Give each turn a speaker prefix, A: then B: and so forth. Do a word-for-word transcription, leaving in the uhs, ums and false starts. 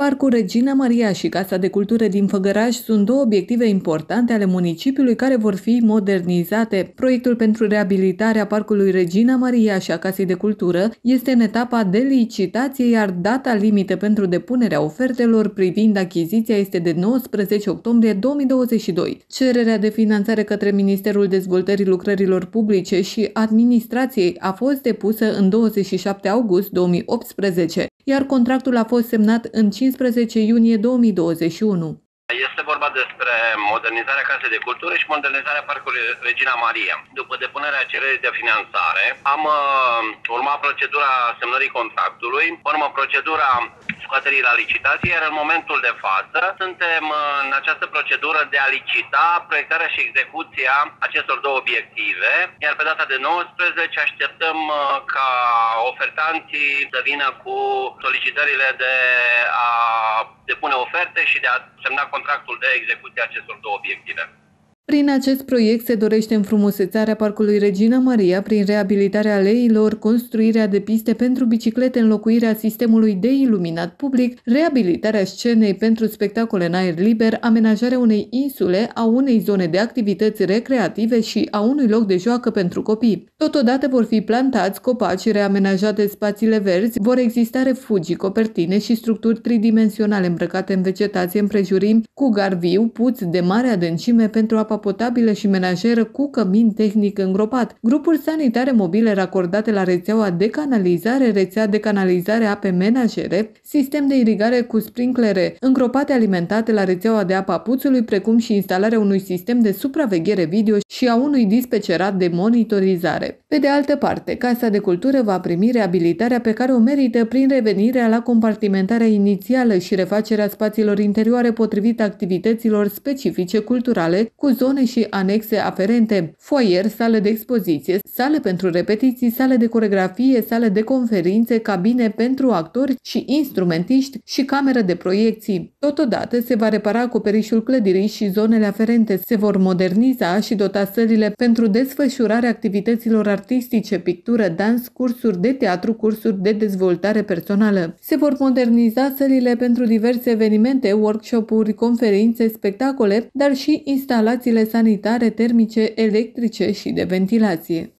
A: Parcul Regina Maria și Casa de Cultură din Făgăraș sunt două obiective importante ale municipiului care vor fi modernizate. Proiectul pentru reabilitarea Parcului Regina Maria și a Casei de Cultură este în etapa de licitație, iar data limită pentru depunerea ofertelor privind achiziția este de nouăsprezece octombrie două mii douăzeci și doi. Cererea de finanțare către Ministerul Dezvoltării Lucrărilor Publice și Administrației a fost depusă în douăzeci și șapte august două mii optsprezece, iar contractul a fost semnat în cincisprezece iunie două mii douăzeci și unu.
B: Este vorba despre modernizarea Casei de Cultură și modernizarea Parcului Regina Maria. După depunerea cererii de finanțare, am uh, urmat procedura semnării contractului, urmă procedura scoaterii la licitație, iar în momentul de față suntem în această procedură de a licita proiectarea și execuția acestor două obiective, iar pe data de nouăsprezece așteptăm uh, ca ofertanții să vină cu solicitările de a depune oferte și de a semna contractul de execuție a acestor două obiective.
A: Prin acest proiect se dorește înfrumusețarea Parcului Regina Maria prin reabilitarea aleilor, construirea de piste pentru biciclete, înlocuirea sistemului de iluminat public, reabilitarea scenei pentru spectacole în aer liber, amenajarea unei insule, a unei zone de activități recreative și a unui loc de joacă pentru copii. Totodată vor fi plantați copaci, reamenajate spațiile verzi, vor exista refugii, copertine și structuri tridimensionale îmbrăcate în vegetație împrejurimi cu gar viu, puți de mare adâncime pentru apă potabilă și menajeră cu cămin tehnic îngropat, grupuri sanitare mobile racordate la rețeaua de canalizare, rețea de canalizare ape menajere, sistem de irigare cu sprinklere, îngropate alimentate la rețeaua de apă a puțului, precum și instalarea unui sistem de supraveghere video și a unui dispecerat de monitorizare. Pe de altă parte, Casa de Cultură va primi reabilitarea pe care o merită prin revenirea la compartimentarea inițială și refacerea spațiilor interioare potrivit activităților specifice culturale, cu zone și anexe aferente, foaier, sală de expoziție, sale pentru repetiții, sale de coreografie, sale de conferințe, cabine pentru actori și instrumentiști și cameră de proiecții. Totodată se va repara acoperișul clădirii și zonele aferente, se vor moderniza și dota sălile pentru desfășurarea activităților artistice, pictură, dans, cursuri de teatru, cursuri de dezvoltare personală. Se vor moderniza sălile pentru diverse evenimente, workshop-uri, conferințe, spectacole, dar și instalațiile sanitare, termice, electrice și de ventilație.